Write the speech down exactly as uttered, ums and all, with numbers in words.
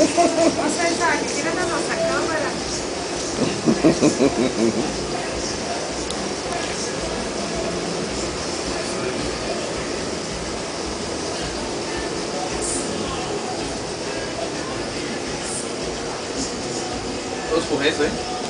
Você está aqui, tira da nossa câmera. Os corretos, hein?